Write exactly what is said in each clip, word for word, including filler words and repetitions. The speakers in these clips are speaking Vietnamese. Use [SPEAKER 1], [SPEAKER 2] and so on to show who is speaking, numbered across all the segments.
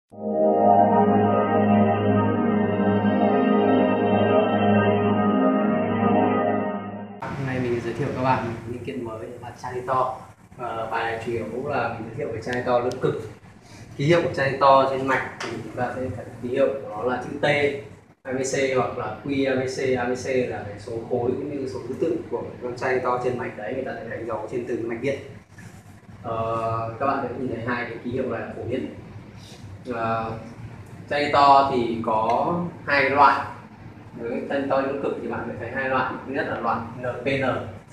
[SPEAKER 1] Hôm nay mình giới thiệu các bạn một linh kiện mới là Janitor. Và bài này chủ yếu cũng là mình giới thiệu về Janitor lưỡng cực. Ký hiệu của Janitor trên mạch thì chúng ta sẽ thấy ký hiệu của nó là chữ T, a bê xê hoặc là Q a bê xê. a bê xê là cái số khối cũng như số thứ tự của con Janitor trên mạch đấy, người ta sẽ đánh dấu trên từng mạch điện. Ờ, các bạn sẽ nhìn thấy hai cái ký hiệu này là phổ biến. Ờ, Janitor thì có hai cái loại. Với Janitor lưỡng cực thì bạn sẽ thấy hai loại. Thứ nhất là loại en pê en.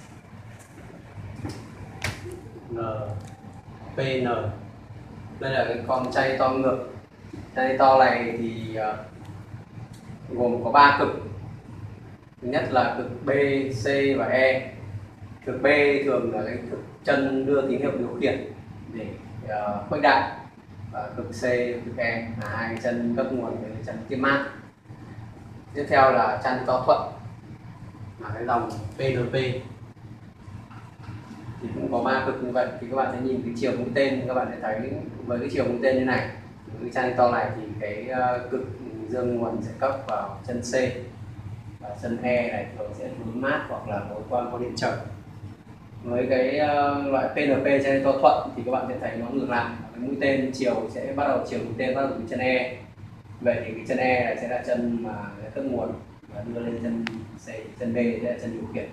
[SPEAKER 1] en pê en đây là cái con Janitor ngược. Janitor này thì uh, gồm có ba cực. Thứ nhất là cực B, C và E. Cực B thường là cái cực chân đưa tín hiệu điều khiển để uh, khuếch đại, và cực C, cực E là hai chân cấp nguồn với chân tiếp mát. Tiếp theo là Janitor thuận là cái dòng pê en pê, thì cũng có ba cực như vậy. Thì các bạn sẽ nhìn cái chiều mũi tên, các bạn sẽ thấy với cái chiều mũi tên như này, cái Janitor này thì cái uh, cực dương nguồn sẽ cấp vào chân C, và chân E này thường sẽ hướng mát hoặc là nối qua con điện trở. Với cái uh, loại pê en pê Janitor thuận thì các bạn sẽ thấy nó ngược lại, cái mũi tên chiều sẽ bắt đầu chiều mũi tên bắt đầu từ chân E. Vậy thì cái chân E này sẽ là chân mà cấp nguồn và đưa lên chân C, chân B sẽ là chân điều khiển.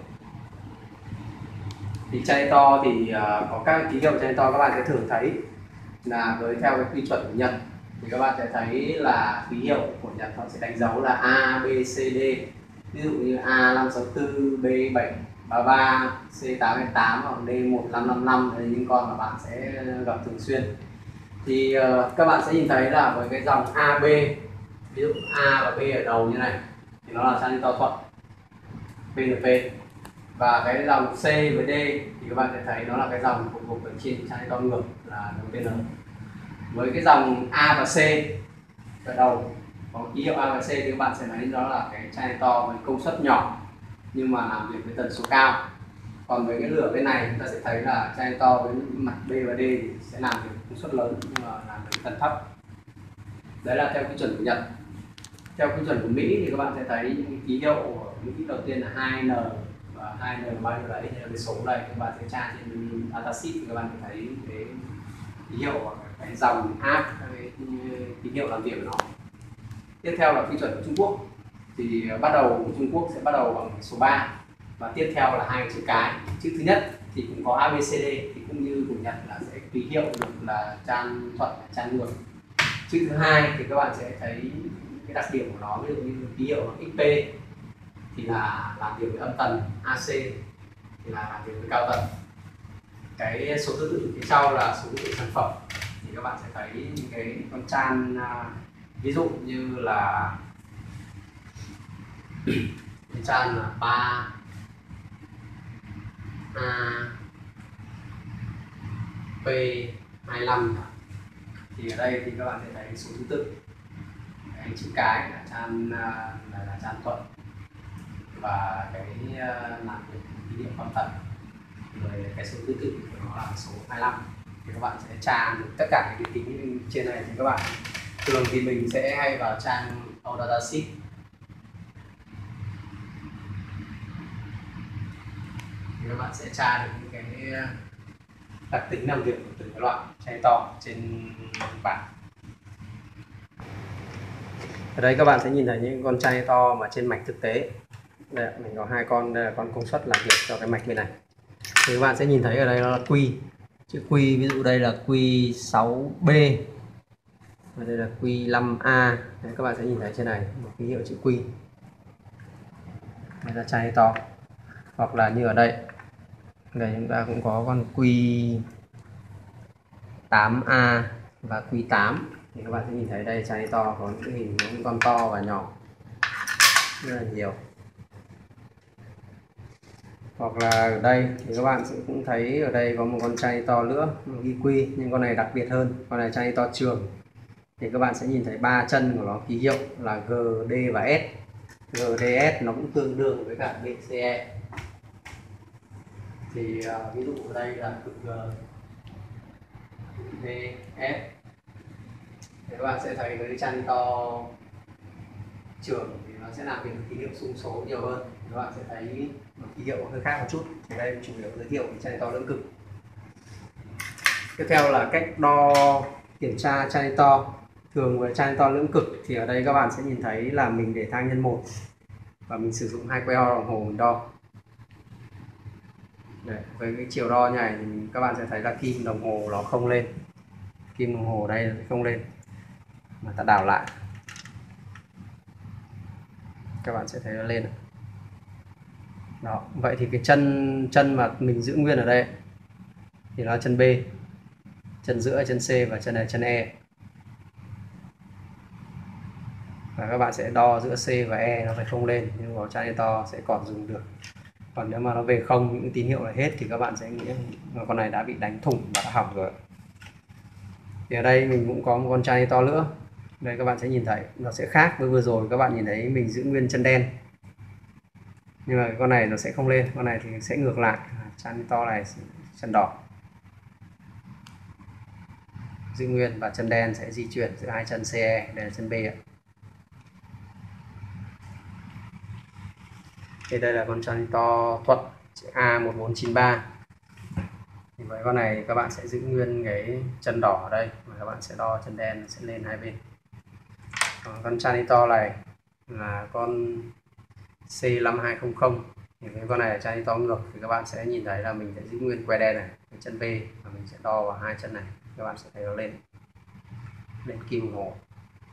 [SPEAKER 1] Thì Janitor thì uh, có các ký hiệu Janitor các bạn sẽ thường thấy là với theo cái quy chuẩn của Nhật, thì các bạn sẽ thấy là ký hiệu của Nhật họ sẽ đánh dấu là A, B, C, D. Ví dụ như A năm sáu tư, B bảy ba ba, C tám hai tám hoặc D một năm năm năm là những con mà bạn sẽ gặp thường xuyên. Thì uh, các bạn sẽ nhìn thấy là với cái dòng a bê, ví dụ A và B ở đầu như này thì nó là Janitor thuận pê en pê. Và cái dòng C với D thì các bạn sẽ thấy nó là cái dòng phụ thuộc ở trên Janitor ngược là en pê en. Với cái dòng A và C ở đầu có ký hiệu A và C thì các bạn sẽ thấy đó là cái Janitor với công suất nhỏ nhưng mà làm việc với tần số cao. Còn với cái lửa bên này chúng ta sẽ thấy là Janitor với mặt B và D thì sẽ làm việc công suất lớn nhưng mà làm việc tần thấp. Đấy là theo quy chuẩn của Nhật. Theo quy chuẩn của Mỹ thì các bạn sẽ thấy những ký hiệu của Mỹ đầu tiên là hai en và hai en bao nhiêu đấy, như cái số này các bạn sẽ tra trên datasheet thì các bạn sẽ thấy cái ký hiệu và cái dòng áp, cái ký hiệu làm việc của nó. Tiếp theo là quy chuẩn của Trung Quốc, thì bắt đầu của Trung Quốc sẽ bắt đầu bằng số ba và tiếp theo là hai chữ cái. Chữ thứ nhất thì cũng có a bê xê đê, thì cũng như của Nhật là sẽ ký hiệu được là chan thuận, chan ngược. Chữ thứ hai thì các bạn sẽ thấy cái đặc điểm của nó, ví dụ như ký hiệu là ích pê thì là làm việc với âm tần, a xê thì là làm việc với cao tần. Cái số thứ tự phía sau là số thứ tự sản phẩm, thì các bạn sẽ thấy những cái con chan, ví dụ như là cái chan là ba A P hai lăm, thì ở đây thì các bạn sẽ thấy số thứ tự. Cái chữ cái là chan là, là chan thuận, và cái làm việc ký hiệu âm tần, rồi cái số thứ tự của nó là số hai lăm. Thì các bạn sẽ tra được tất cả những cái tính trên này. Thì các bạn thường thì mình sẽ hay vào trang datasheet thì các bạn sẽ tra được những cái đặc tính làm việc của từng cái loại Janitor trên bảng. Ở đây các bạn sẽ nhìn thấy những con Janitor mà trên mạch thực tế. Đây, mình có hai con, đây là con công suất làm việc cho cái mạch bên này. Thì các bạn sẽ nhìn thấy ở đây nó là Q, chữ Q, ví dụ đây là Q sáu B và đây là Q năm A. Đấy, các bạn sẽ nhìn thấy trên này một ký hiệu chữ Q, đây là Janitor. Hoặc là như ở đây, đây chúng ta cũng có con Q tám A và Q tám. Thì các bạn sẽ nhìn thấy đây Janitor có những hình những con to và nhỏ rất là nhiều. Hoặc là ở đây thì các bạn sẽ cũng thấy ở đây có một con Janitor nữa ghi Q, nhưng con này đặc biệt hơn, con này Janitor trường. Thì các bạn sẽ nhìn thấy ba chân của nó ký hiệu là G, D và S. G, D, S nó cũng tương đương với cả B, C, E. Thì uh, ví dụ ở đây là cực G, D, S. Thì các các bạn sẽ thấy với Chanito trường thì nó sẽ làm việc ký hiệu xung số nhiều hơn. Các bạn sẽ thấy một ký hiệu hơi khác một chút. Thì đây chủ yếu giới thiệu về Chanito lưỡng cực. Tiếp theo là cách đo kiểm tra Chanito. Thường với Chanito lưỡng cực thì ở đây các bạn sẽ nhìn thấy là mình để thang nhân một và mình sử dụng hai que đo đồng hồ mình đo. Đấy, với cái chiều đo như này thì các bạn sẽ thấy là kim đồng hồ nó không lên, kim đồng hồ đây không lên, mà ta đảo lại các bạn sẽ thấy nó lên. Đó, vậy thì cái chân chân mà mình giữ nguyên ở đây thì nó là chân B, chân giữa chân C và chân này chân E. Và các bạn sẽ đo giữa C và E nó phải không lên, nhưng mà Chanito sẽ còn dùng được. Còn nếu mà nó về không, những tín hiệu này hết thì các bạn sẽ nghĩ là con này đã bị đánh thủng và đã hỏng rồi. Thì ở đây mình cũng có một con Chanito nữa. Đây các bạn sẽ nhìn thấy nó sẽ khác với vừa rồi, các bạn nhìn thấy mình giữ nguyên chân đen, nhưng mà con này nó sẽ không lên, con này thì sẽ ngược lại, Chanito này chân đỏ giữ nguyên và chân đen sẽ di chuyển giữa hai chân xê e, đây là chân B ạ. Thì đây là con Chanito Thuận A một bốn chín ba. Thì với con này các bạn sẽ giữ nguyên cái chân đỏ ở đây và các bạn sẽ đo chân đen sẽ lên hai bên. Còn con Chanito này là con C năm hai không không. Thì cái con này là Chanito ngược thì các bạn sẽ nhìn thấy là mình sẽ giữ nguyên que đen này, cái chân B, và mình sẽ đo vào hai chân này, các bạn sẽ thấy nó lên lên kim đồng hồ.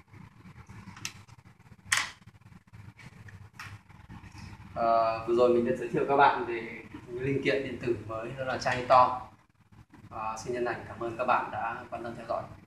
[SPEAKER 1] À, vừa rồi mình đã giới thiệu các bạn về những linh kiện điện tử mới, đó là Chanito. À, xin chân thành cảm ơn các bạn đã quan tâm theo dõi.